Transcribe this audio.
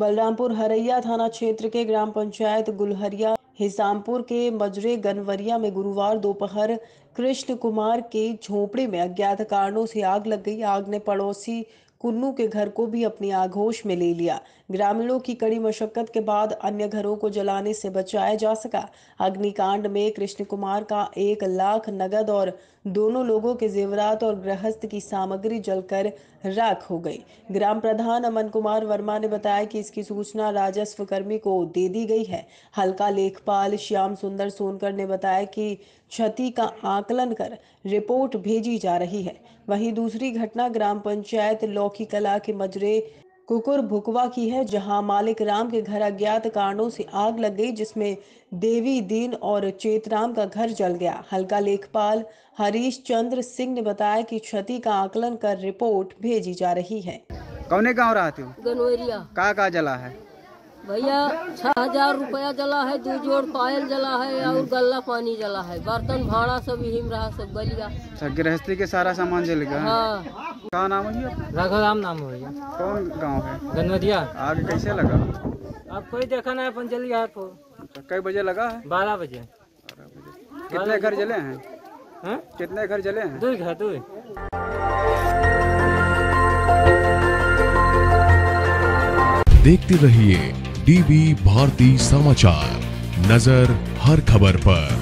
बलरामपुर हरैया थाना क्षेत्र के ग्राम पंचायत गुलहरिया हिसामपुर के मजरे गनवरिया में गुरुवार दोपहर कृष्ण कुमार के झोपड़े में अज्ञात कारणों से आग लग गई। आग ने पड़ोसी कुन्नू के घर को भी अपनी आगोश में ले लिया। ग्रामीणों की कड़ी मशक्कत के बाद अन्य घरों को जलाने से बचाया जा सका। अग्निकांड में कृष्ण कुमार का 1 लाख नगद और दोनों लोगों के जेवरात और गृहस्थ की सामग्री जलकर राख हो गई। ग्राम प्रधान अमन कुमार वर्मा ने बताया कि इसकी सूचना राजस्व कर्मी को दे दी गई है। हल्का लेखपाल श्याम सुंदर सोनकर ने बताया कि क्षति का आकलन कर रिपोर्ट भेजी जा रही है। वहीं दूसरी घटना ग्राम पंचायत लौकी कला के मजरे कुकुर भुकवा की है, जहां मालिक राम के घर अज्ञात कारणों से आग लग गई, जिसमें देवी दीन और चेतराम का घर जल गया। हल्का लेखपाल हरीश चंद्र सिंह ने बताया कि क्षति का आकलन कर रिपोर्ट भेजी जा रही है। कौने गाँव रहते हो? गनवरिया। का जला है भैया 6,000 रुपया जला है, 2 जोड़ पायल जला है और गल्ला पानी जला है, बर्तन भाड़ा सब यही रहा, सब गलिया। गृहस्थी के सारा सामान जल गया। हाँ। क्या नाम है? राघवराम नाम है भैया। कौन गांव है? गनवरिया। आग कैसे लगा? अब कोई देखा नहीं, अपन जल गया। कई बजे लगा है? 12 बजे। कितने घर जले हैं? कितने घर जले हैं? 2 घर। 2 देखते रहिए डीवी भारती समाचार, नजर हर खबर पर।